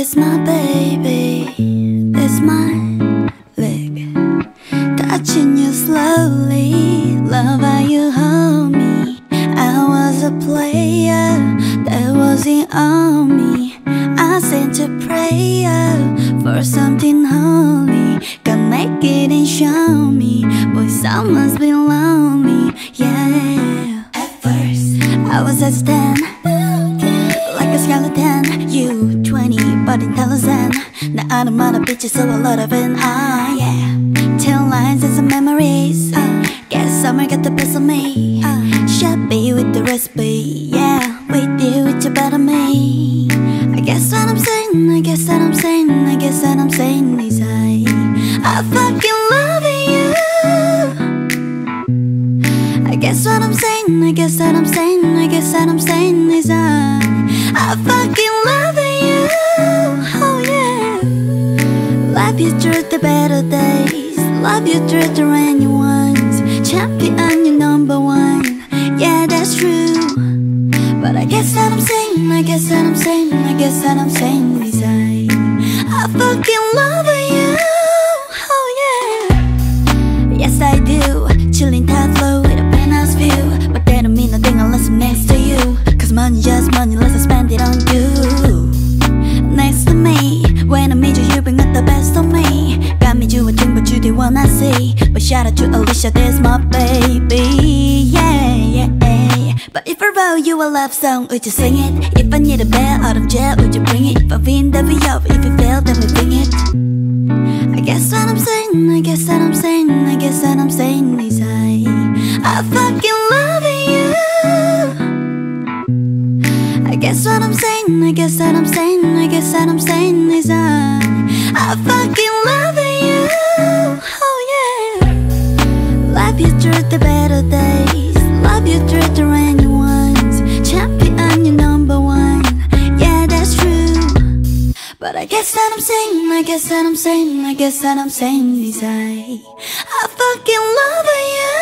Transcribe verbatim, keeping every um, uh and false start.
That's my baby, that's my leg, touching you slowly. Love how you hold me. I was a player, that wasn't on me. I sent a prayer for something holy. Come make it and show me, boy, someone's been lonely. Yeah. At first I was at stand, like a skeleton. You twenty but intelligent. Now I don't mind a bitch, so a lot of it. Ah yeah. Ten lines and some memories. uh, Guess summer got the best of me. uh, Shabby with the recipe. Yeah, with you it's better me. I guess what I'm saying, I guess what I'm saying, I guess what I'm saying is I I fucking love you. I guess what I'm saying, I guess what I'm saying, I guess what I'm saying is I I fucking love you. Oh yeah. Love you through the better days, love you through the rainy ones. Champion, you're number one. Yeah, that's true. But I guess what I'm saying, I guess what I'm saying, I guess what I'm saying is I I fucking love you. Oh yeah. Yes I do. Chilling top flow with a penthouse view. But that don't mean nothing unless I'm next to you. Cause money just money, let's spend it on you. Next to me, when I meet you, you bring out the best of me. Got me do a thing but you didn't wanna see. But shout out to Alicia, that's my baby. Yeah, yeah, yeah. But if I wrote you a love song, would you sing it? If I need a bail out of jail, would you bring it? If I win, then we up. If you fail, then we bring it. I guess what I'm saying, I guess what I'm saying, I guess what I'm saying is I I fucking love you. I guess what I'm saying, I guess what I'm saying, I guess what I'm saying is I I fucking love you. Oh yeah. Love you through the better days, love you through the rainy ones. Champion, you're number one. Yeah, that's true. But I guess what I'm saying, I guess what I'm saying, I guess what I'm saying is I I fucking love you.